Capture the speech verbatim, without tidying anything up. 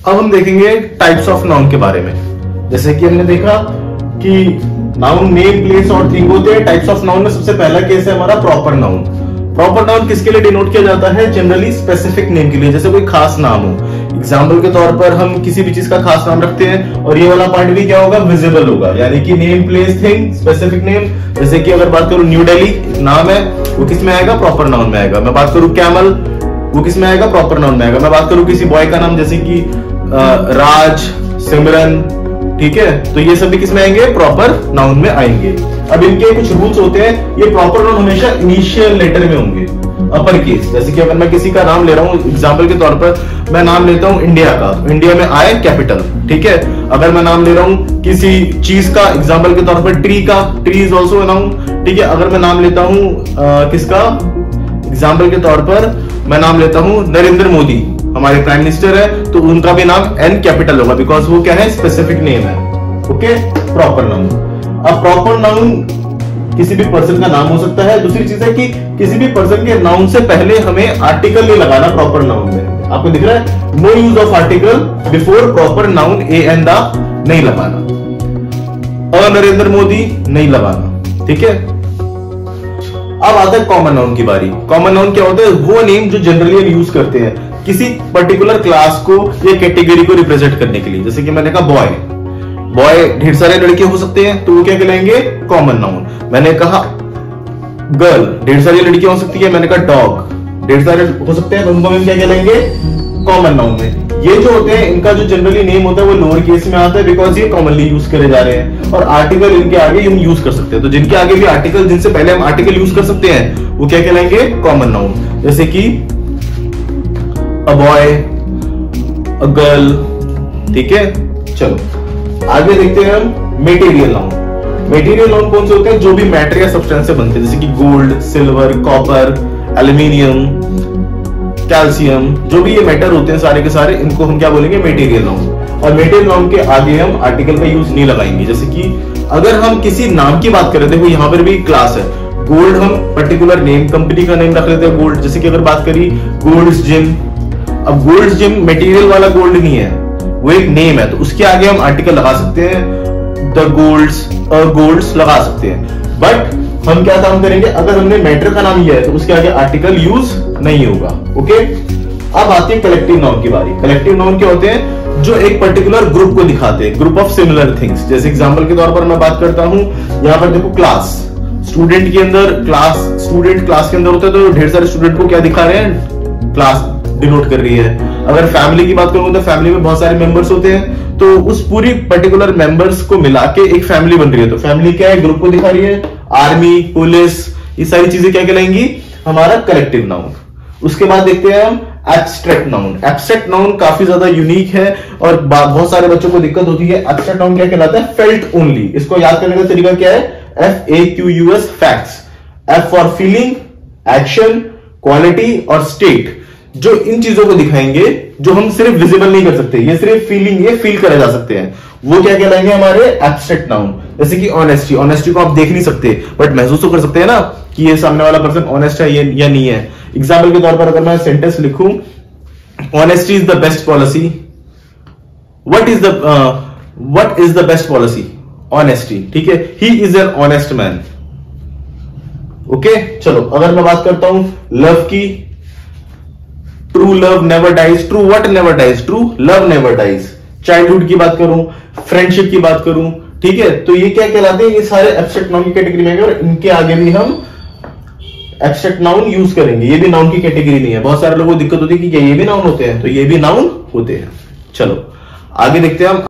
अब हम देखेंगे टाइप्स ऑफ नाउन के बारे में। जैसे कि हमने देखा कि नाउन नेम, प्लेस और थिंग होते हैं। टाइप्स ऑफ नाउन में सबसे पहला केस है हमारा प्रॉपर नाउन। प्रॉपर नाउन किसके लिए डिनोट किया जाता है? जनरली स्पेसिफिक नेम के लिए, जैसे कोई खास नाम हो। एग्जाम्पल के तौर पर हम किसी भी चीज का खास नाम रखते हैं और ये वाला पॉइंट भी क्या होगा? विजिबल होगा, यानी कि name, place, thing, specific name. जैसे कि अगर बात करूं न्यू दिल्ली, नाम है, वो किस में आएगा? प्रॉपर नाउन में आएगा। मैं बात करूं कैमल, वो किस में आएगा? प्रॉपर नाउन में आएगा। मैं बात करूं किसी बॉय का नाम जैसे कि राज, सिमरन, ठीक है, तो ये सभी किस में आएंगे? प्रॉपर नाउन में आएंगे। अब इनके कुछ रूल्स होते हैं। ये प्रॉपर नाउन हमेशा इनिशियल लेटर में होंगे, अपर केस। जैसे कि अगर मैं किसी का नाम ले रहा हूं, एग्जांपल के तौर पर मैं नाम लेता हूं इंडिया का, तो इंडिया में आए कैपिटल, ठीक है। अगर मैं नाम ले रहा हूं किसी चीज का, एग्जांपल के तौर पर ट्री का, tree is also a noun, ठीक है। अगर मैं नाम लेता हूं किसका, एग्जांपल के तौर पर मैं नाम लेता हूं नरेंद्र मोदी, हमारे प्राइम मिनिस्टर है, तो उनका भी नाम एन कैपिटल होगा, बिकॉज वो क्या है? स्पेसिफिक नेम है। Okay, proper noun. अब प्रॉपर नाउन किसी भी पर्सन का नाम हो सकता है। दूसरी चीज है कि किसी भी पर्सन के नाउन से पहले हमें आर्टिकल नहीं लगाना प्रॉपर नाउन में। आपको दिख रहा है? No use of article before proper noun a and the नहीं लगाना। अ नरेंद्र मोदी नहीं लगाना, ठीक है। अब आता है कॉमन नाउन की बारी। कॉमन नाउन क्या होता है? वो नेम जो जनरली हम यूज करते हैं किसी पर्टिकुलर क्लास को या कैटेगरी को रिप्रेजेंट करने के लिए। जैसे कि मैंने कहा बॉय, बॉय ढेर सारे लड़के हो सकते हैं, तो वो क्या कहलाएंगे? Common noun. मैंने कहा गर्ल, ढेर सारी लड़कियां हो सकती है। मैंने कहा डॉग, ढेर सारे हो सकते हैं, तो उनको हम क्या कहलाएंगे? कॉमन नाउन में। ये जो होते हैं इनका जो जनरली नेम होता है वो लोअर केस में आता है, बिकॉज ये कॉमनली यूज करे जा रहे हैं, और आर्टिकल इनके आगे हम यूज कर सकते हैं। तो जिनके आगे भी आर्टिकल, जिनसे पहले हम आर्टिकल यूज कर सकते हैं, वो क्या कहलाएंगे? Common noun. जैसे कि अ बॉय, अ गर्ल, ठीक है। चलो आगे देखते हैं हम मेटेरियल नाउन। मेटेरियल नाउन कौन से होते हैं? जो भी मैटर या सब्सटेंस से बनते हैं, जैसे कि gold, silver, copper, aluminium, calcium, जो भी ये मैटर होते हैं सारे के सारे, इनको हम क्या बोलेंगे? Material noun. और मेटेरियल नाउन के आगे हम आर्टिकल का यूज नहीं लगाएंगे। जैसे कि अगर हम किसी नाम की बात करें, देखो यहाँ पर भी क्लास है, गोल्ड हम पर्टिकुलर नेम, कंपनी का नेम रख लेते हैं गोल्ड। जैसे कि अगर बात करी गोल्ड्स जिम, अब गोल्ड्स जिम मटेरियल वाला गोल्ड नहीं है, वो एक नेम है, तो उसके आगे हम आर्टिकल लगा सकते हैं, द गोल्ड्स, अ गोल्ड्स लगा सकते हैं। बट हम क्या काम करेंगे? अगर हमने मैटर का नाम लिया है तो उसके आगे आर्टिकल यूज नहीं होगा। ओके, अब आती है कलेक्टिव नाउन की बारी। कलेक्टिव नाउन क्या होते हैं? जो एक पर्टिकुलर ग्रुप को दिखाते हैं, ग्रुप ऑफ सिमिलर थिंग्स। जैसे एग्जांपल के तौर पर मैं बात करता हूं, यहां पर देखो क्लास, स्टूडेंट के अंदर क्लास, स्टूडेंट क्लास के अंदर होता है, तो ढेर सारे स्टूडेंट को क्या दिखा रहे हैं? क्लास डिनोट कर रही है। अगर फैमिली की बात करूं तो फैमिली में बहुत सारे मेंबर्स होते हैं, तो उस पूरी पर्टिकुलर मेंबर्स को मिला के एक फैमिली बन रही है, तो फैमिली क्या है? ग्रुप को दिखा रही है। आर्मी, पुलिस, ये सारी चीजें क्या कहलाएंगी? हमारा कलेक्टिव नाउन। उसके बाद देखते हैं हम एब्स्ट्रैक्ट नाउन। एब्स्ट्रैक्ट नाउन काफी ज्यादा यूनिक है और बहुत सारे बच्चों को दिक्कत होती है। एब्स्ट्रैक्ट नाउन क्या कहलाता है? Felt only. इसको याद करने का तरीका क्या है? F A Q U S, facts. F for feeling, action, quality और स्टेट। जो इन चीजों को दिखाएंगे जो हम सिर्फ विजिबल नहीं कर सकते, ये सिर्फ फीलिंग, ये फील करे जा सकते हैं, वो क्या कहलाएंगे? हमारे एब्स्ट्रैक्ट नाउन। जैसे कि ऑनेस्टी, ऑनेस्टी को आप देख नहीं सकते बट महसूस तो कर सकते हैं ना कि ये सामने वाला पर्सन ऑनेस्ट है या नहीं है। एग्जाम्पल के तौर पर अगर मैं सेंटेंस लिखूं, honesty is the best policy, what is the what is the best policy? Honesty, ठीक है। He is an honest man. Okay, चलो अगर मैं बात करता हूं लव की, true love never dies, true what never dies? True love never dies. Childhood की बात करूं, फ्रेंडशिप की बात करूं, ठीक है, तो ये क्या कहलाते हैं? ये सारे एब्स्ट्रैक्ट नाउन की कैटेगरी में है, और इनके आगे भी हम एब्स्ट्रैक्ट नाउन यूज करेंगे। ये भी नाउन की कैटेगरी नहीं है। बहुत सारे लोगों को दिक्कत होती है कि क्या ये भी नाउन होते हैं? तो ये भी नाउन होते हैं। चलो आगे देखते हैं हम।